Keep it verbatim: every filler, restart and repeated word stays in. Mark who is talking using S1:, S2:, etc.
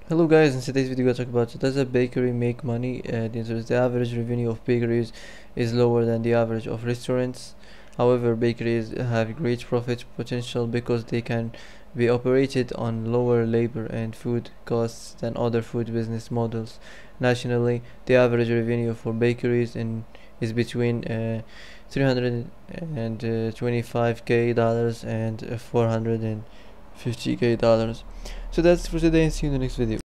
S1: Hello guys, in today's video we're talk about does a bakery make money? Uh, the answer is the average revenue of bakeries is lower than the average of restaurants. However, bakeries have great profit potential because they can be operated on lower labor and food costs than other food business models. Nationally, the average revenue for bakeries in is between uh, three hundred twenty-five k dollars and uh, four hundred fifty k dollars. So that's for today, and see you in the next video.